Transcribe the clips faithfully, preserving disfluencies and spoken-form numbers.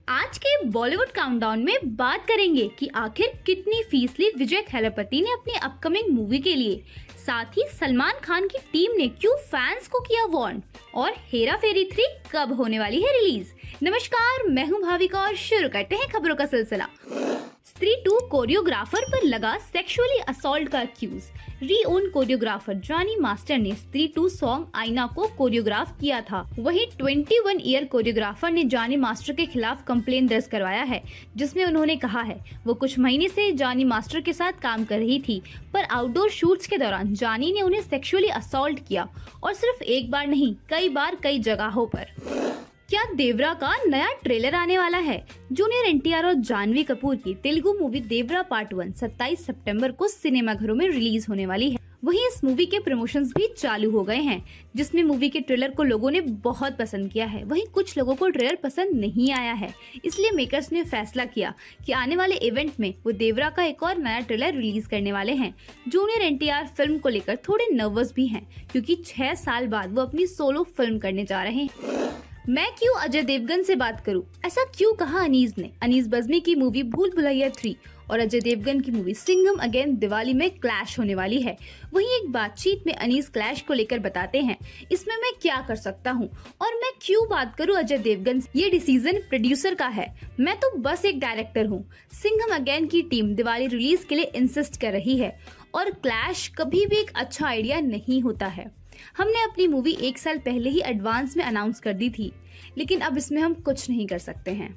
आज के बॉलीवुड काउंटडाउन में बात करेंगे कि आखिर कितनी फीस ली विजय थेलापति ने अपनी अपकमिंग मूवी के लिए, साथ ही सलमान खान की टीम ने क्यों फैंस को किया वार्न, और हेरा फेरी थ्री कब होने वाली है रिलीज। नमस्कार, मैं हूं भाविका और शुरू करते हैं खबरों का सिलसिला। स्त्री टू कोरियोग्राफर पर लगा सेक्सुअली असॉल्ट का accuse. Renowned choreographer Johnny master ने स्त्री टू सॉन्ग आईना को कोरियोग्राफ किया था। वहीं इक्कीस ईयर कोरियोग्राफर ने जॉनी मास्टर के खिलाफ कंप्लेन दर्ज करवाया है, जिसमें उन्होंने कहा है वो कुछ महीने से जॉनी मास्टर के साथ काम कर रही थी, पर आउटडोर शूट्स के दौरान जॉनी ने उन्हें सेक्सुअली असॉल्ट किया, और सिर्फ एक बार नहीं, कई बार कई जगहों पर। क्या देवरा का नया ट्रेलर आने वाला है? जूनियर एनटीआर और जानवी कपूर की Telugu movie Devara part one सत्ताईस सितंबर को सिनेमाघरों में रिलीज होने वाली है। वहीं इस मूवी के प्रमोशंस भी चालू हो गए हैं, जिसमें मूवी के ट्रेलर को लोगों ने बहुत पसंद किया है। वहीं कुछ लोगों को ट्रेलर पसंद नहीं आया है, इसलिए मेकर्स ने फैसला किया कि आने वाले इवेंट में वो देवरा का एक और नया ट्रेलर रिलीज करने वाले हैं। जूनियर एनटीआर फिल्म को लेकर थोड़े नर्वस भी हैं, क्योंकि छह साल बाद वो अपनी सोलो फिल्म करने जा रहे हैं। मैं क्यों अजय देवगन से बात करूं, ऐसा क्यों कहा अनीस ने? अनीस बज़्मी की मूवी भूल भुलैया थ्री और अजय देवगन की मूवी सिंघम अगेन दिवाली में क्लैश होने वाली है। वहीं एक बातचीत में अनीस क्लैश को लेकर बताते हैं, इसमें मैं क्या कर सकता हूं और मैं क्यों बात करूं अजय देवगन से? ये डिसीजन प्रोड्यूसर का है, मैं तो बस एक डायरेक्टर हूं। सिंघम अगेन की टीम दिवाली रिलीज के लिए इंसिस्ट कर रही है, और क्लैश कभी भी एक अच्छा आइडिया नहीं होता है। हमने अपनी मूवी एक साल पहले ही एडवांस में अनाउंस कर दी थी, लेकिन अब इसमें हम कुछ नहीं कर सकते हैं।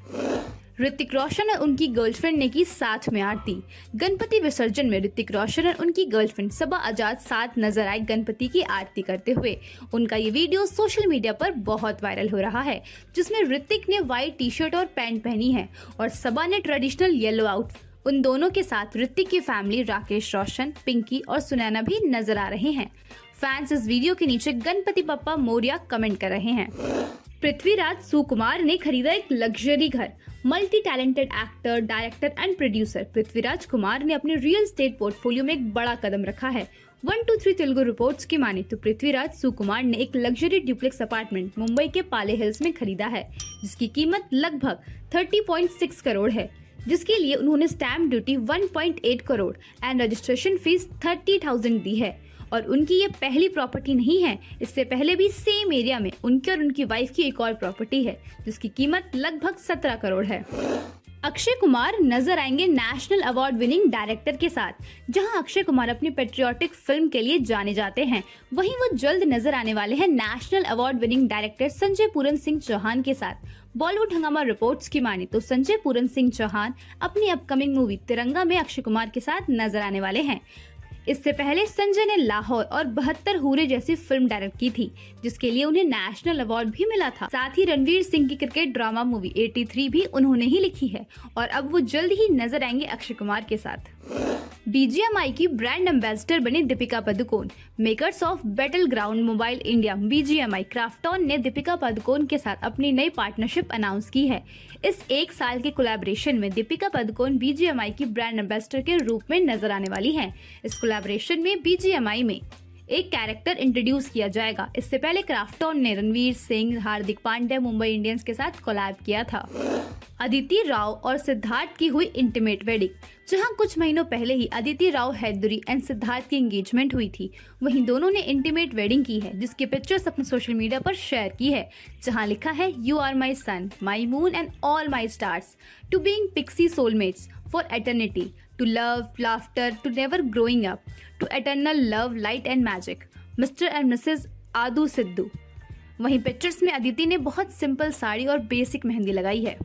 ऋतिक रोशन और उनकी गर्लफ्रेंड ने की साथ में आरती। गणपति विसर्जन में ऋतिक रोशन और उनकी गर्लफ्रेंड सबा आजाद साथ नजर आए गणपति की आरती करते हुए। उनका ये वीडियो सोशल मीडिया पर बहुत वायरल हो रहा है, जिसमें ऋतिक ने व्हाइट टी शर्ट और पैंट पहनी है और सबा ने ट्रेडिशनल येलो आउटफिट। उन दोनों के साथ ऋतिक की फैमिली राकेश रोशन, पिंकी और सुनैना भी नजर आ रहे हैं। फैंस इस वीडियो के नीचे गणपति बप्पा मोरिया कमेंट कर रहे हैं। पृथ्वीराज सुकुमार ने खरीदा एक लग्जरी घर। Multi talented actor, director and producer Prithviraj Kumar ने अपने रियल एस्टेट पोर्टफोलियो में एक बड़ा कदम रखा है। One two three Telugu reports की माने तो पृथ्वीराज सुकुमार ने एक लग्जरी ड्यूप्लेक्स अपार्टमेंट मुंबई के पाले हिल्स में खरीदा है, जिसकी कीमत लगभग तीस पॉइंट छह करोड़ है, जिसके लिए उन्होंने स्टैम्प ड्यूटी एक पॉइंट आठ करोड़ एंड रजिस्ट्रेशन फीस तीस हज़ार दी है। और उनकी ये पहली प्रॉपर्टी नहीं है, इससे पहले भी सेम एरिया में उनके और उनकी वाइफ की एक और प्रॉपर्टी है, जिसकी कीमत लगभग सत्रह करोड़ है। अक्षय कुमार नजर आएंगे नेशनल अवार्ड विनिंग डायरेक्टर के साथ। जहां अक्षय कुमार अपनी पेट्रियोटिक फिल्म के लिए जाने जाते हैं, वहीं वो जल्द नजर आने वाले हैं national award winning director Sanjay Puran Singh Chauhan के साथ। बॉलीवुड हंगामा रिपोर्ट्स की माने तो संजय पूरन सिंह चौहान अपनी अपकमिंग मूवी तिरंगा में अक्षय कुमार के साथ नजर आने वाले हैं। इससे पहले संजय ने लाहौर और बहत्तर हूरे जैसी फिल्म डायरेक्ट की थी, जिसके लिए उन्हें नेशनल अवार्ड भी मिला था। साथ ही रणवीर सिंह की क्रिकेट ड्रामा मूवी तिरासी भी उन्होंने ही लिखी है, और अब वो जल्द ही नजर आएंगे अक्षय कुमार के साथ। बीजीएमआई की ब्रांड एम्बेसडर बनी Deepika Padukone. Makers of battle ground mobile India BGMI Krafton ने दीपिका पादुकोण के साथ अपनी नई पार्टनरशिप अनाउंस की है। इस एक साल के कोलैबोरेशन में दीपिका पादुकोण बीजीएमआई की ब्रांड एम्बेसडर के रूप में नजर आने वाली हैं। इस कोलैबोरेशन में बीजीएमआई में एक कैरेक्टर इंट्रोड्यूस किया जाएगा। इससे पहले क्राफ्टॉन ने रणवीर सिंह, हार्दिक पांड्या, मुंबई इंडियंस के साथ कोलैब किया था। अदिति राव और सिद्धार्थ की हुई इंटीमेट वेडिंग। जहां कुछ महीनों पहले ही अदिति राव हैदरी एंड सिद्धार्थ की एंगेजमेंट हुई थी, वहीं दोनों ने इंटीमेट वेडिंग की है, जिसकी पिक्चर्स अपने सोशल मीडिया पर शेयर की है, जहां लिखा है, you are my sun, my moon and all my stars, to being pixie soulmates for eternity, to love, laughter, to never growing up, to eternal love, light and magic, Mr and Mrs Adu Siddhu. वहीं pictures में अदिति ने बहुत simple sari और basic mehndi लगाई है।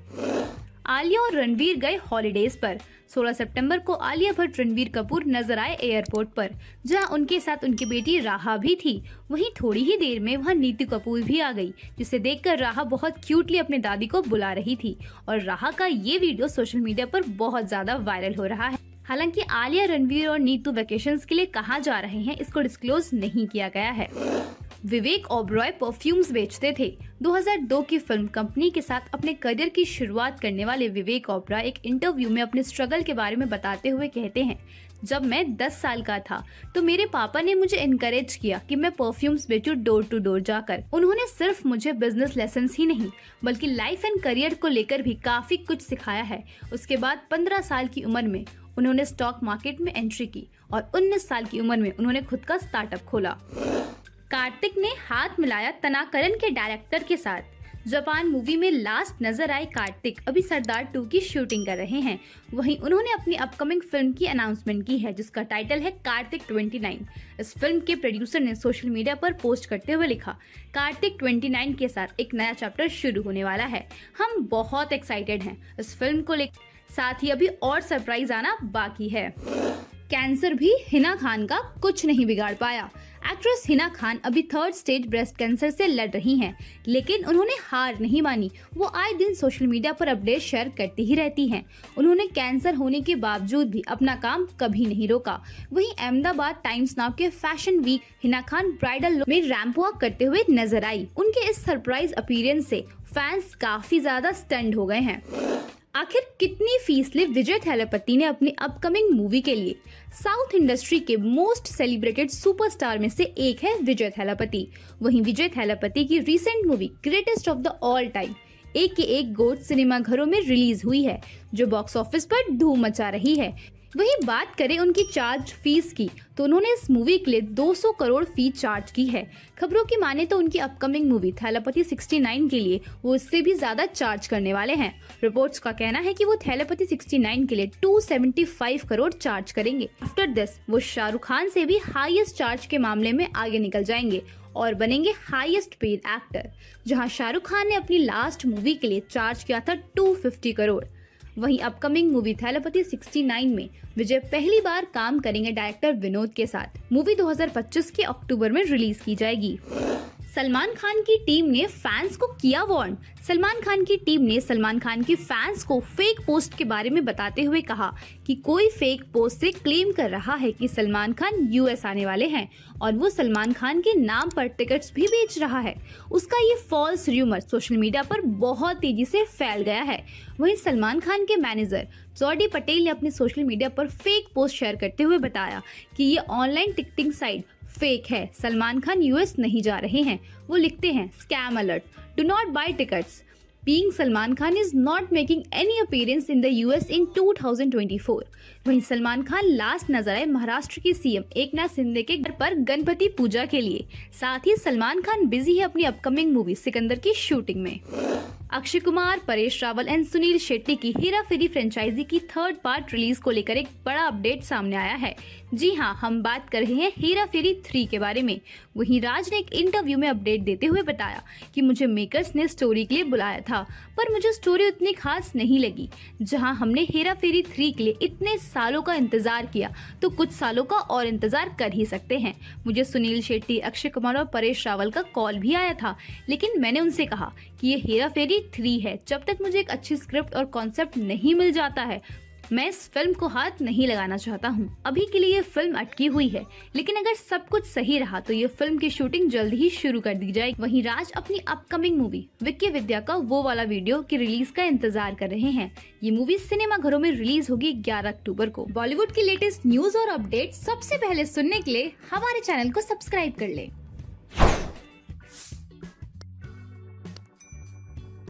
आलिया और रणवीर गए holidays पर। सोलह सितंबर को आलिया भट्ट रणवीर कपूर नजर आए एयरपोर्ट पर, जहां उनके साथ उनकी बेटी राहा भी थी। वहीं थोड़ी ही देर में वहां नीतू कपूर भी आ गई, जिसे देखकर राहा बहुत क्यूटली अपनी दादी को बुला रही थी, और राहा का ये वीडियो सोशल मीडिया पर बहुत ज्यादा वायरल हो रहा है। हालांकि आलिया, रणवीर और नीतू वेकेशंस के लिए कहाँ जा रहे हैं, इसको डिस्क्लोज नहीं किया गया है। विवेक ओबरॉय परफ्यूम्स बेचते थे। दो हज़ार दो की फिल्म कंपनी के साथ अपने करियर की शुरुआत करने वाले विवेक ओबरॉय एक इंटरव्यू में अपने स्ट्रगल के बारे में बताते हुए कहते हैं, जब मैं दस साल का था तो मेरे पापा ने मुझे इनकरेज किया कि मैं परफ्यूम्स बेचूं डोर टू डोर जाकर। उन्होंने सिर्फ मुझे बिजनेस लेसन्स ही नहीं बल्कि लाइफ एंड करियर को लेकर भी काफी कुछ सिखाया है। उसके बाद पंद्रह साल की उम्र में उन्होंने स्टॉक मार्केट में एंट्री की और उन्नीस साल की उम्र में उन्होंने खुद का स्टार्टअप खोला। कार्तिक ने हाथ मिलाया तनाकरन के डायरेक्टर के साथ। जापान मूवी में लास्ट नजर आए कार्तिक अभी सरदार टू की शूटिंग कर रहे हैं। वहीं उन्होंने अपनी अपकमिंग फिल्म की अनाउंसमेंट की है जिसका टाइटल है कार्तिक उनतीस। इस फिल्म के प्रोड्यूसर ने सोशल मीडिया पर पोस्ट करते हुए लिखा, कार्तिक उनतीस के साथ एक नया चैप्टर शुरू होने वाला है। हम बहुत एक्साइटेड हैं इस फिल्म को लेकर, साथ ही अभी और सरप्राइज आना बाकी है। कैंसर भी हिना खान का कुछ नहीं बिगाड़ पाया। एक्ट्रेस हिना खान अभी थर्ड स्टेज ब्रेस्ट कैंसर से लड़ रही हैं, लेकिन उन्होंने हार नहीं मानी। वो आए दिन सोशल मीडिया पर अपडेट शेयर करती ही रहती हैं। उन्होंने कैंसर होने के बावजूद भी अपना काम कभी नहीं रोका। वहीं अहमदाबाद टाइम्स नाउ के fashion week Hina Khan bridal look में रैंप वॉक करते हुए नजर आई। उनके इस सरप्राइज अपीयरेंस से फैंस काफी ज्यादा स्टन्ड हो गए हैं। आखिर कितनी फीस ली विजय थैलापति ने अपनी अपकमिंग मूवी के लिए? साउथ इंडस्ट्री के मोस्ट सेलिब्रेटेड सुपरस्टार में से एक है विजय थैलापति। वहीं विजय थैलापति की recent movie greatest of the all time एक के एक गोट सिनेमा घरों में रिलीज हुई है, जो बॉक्स ऑफिस पर धूम मचा रही है। वहीं बात करें उनकी चार्ज फीस की तो उन्होंने इस मूवी के लिए दो सौ करोड़ फीस चार्ज की है। खबरों की माने तो उनकी अपकमिंग मूवी थैलापति उनहत्तर के लिए वो इससे भी ज्यादा चार्ज करने वाले हैं। रिपोर्ट्स का कहना है कि वो थैलापति उनहत्तर के लिए दो सौ पचहत्तर करोड़ चार्ज करेंगे। आफ्टर दिस वो शाहरुख खान से भी हाईएस्ट चार्ज के मामले में आगे निकल जाएंगे और बनेंगे हाईएस्ट पेड एक्टर, जहां शाहरुख खान ने अपनी लास्ट मूवी के लिए चार्ज किया था दो सौ पचास करोड़। वहीं अपकमिंग मूवी थैलापति उनहत्तर में विजय पहली बार काम करेंगे डायरेक्टर विनोद के साथ। मूवी दो हज़ार पच्चीस के अक्टूबर में रिलीज की जाएगी। सलमान खान की टीम ने फैंस को किया वार्न। सलमान खान की टीम ने सलमान खान की फैंस को फेक पोस्ट के बारे में बताते हुए कहा कि कोई फेक पोस्ट से क्लेम कर रहा है कि सलमान खान यूएस आने वाले हैं और वो सलमान खान के नाम पर टिकट्स भी बेच रहा है। उसका ये फॉल्स र्यूमर सोशल मीडिया पर बहुत तेजी से फैल गया है। वहीं सलमान खान के मैनेजर जॉडी पटेल ने अपने सोशल मीडिया पर फेक पोस्ट शेयर करते हुए बताया कि ये ऑनलाइन टिकटिंग साइट फेक है। सलमान खान यूएस नहीं जा रहे हैं। वो लिखते हैं, scam alert, do not buy tickets. Being Salman Khan is not making any appearance in the U S in दो हज़ार चौबीस। वहीं सलमान खान लास्ट नजर आए महाराष्ट्र के सीएम एकनाथ शिंदे के घर पर गणपति पूजा के लिए। साथ ही सलमान खान बिजी है अपनी अपकमिंग मूवी सिकंदर की शूटिंग में। अक्षय कुमार, परेश रावल एंड सुनील शेट्टी की हेरा फेरी फ्रेंचाइजी की थर्ड पार्ट रिलीज को लेकर एक बड़ा अपडेट सामने आया है। जी हाँ, हम बात कर रहे हैं हेरा फेरी थ्री के बारे में। वहीं राज ने एक इंटरव्यू में अपडेट देते हुए बताया कि मुझे मेकर्स ने स्टोरी के लिए बुलाया था, पर मुझे स्टोरी उतनी खास नहीं लगी। जहां हमने हेरा फेरी थ्री के लिए इतने सालों का इंतजार किया तो कुछ सालों का और इंतजार कर ही सकते हैं। मुझे सुनील शेट्टी, अक्षय कुमार और परेश रावल का कॉल भी आया था, लेकिन मैंने उनसे कहा कि ये हेरा फेरी थ्री है। जब तक मुझे एक अच्छी स्क्रिप्ट और कॉन्सेप्ट नहीं मिल जाता है, मैं इस फिल्म को हाथ नहीं लगाना चाहता हूँ। अभी के लिए ये फिल्म अटकी हुई है, लेकिन अगर सब कुछ सही रहा तो ये फिल्म की शूटिंग जल्द ही शुरू कर दी जाएगी। वहीं राज अपनी अपकमिंग मूवी विक्की विद्या का वो वाला वीडियो की रिलीज का इंतजार कर रहे हैं। ये मूवी सिनेमा घरों में रिलीज होगी ग्यारह अक्टूबर को। बॉलीवुड की लेटेस्ट न्यूज और अपडेट सबसे पहले सुनने के लिए हमारे चैनल को सब्सक्राइब कर ले।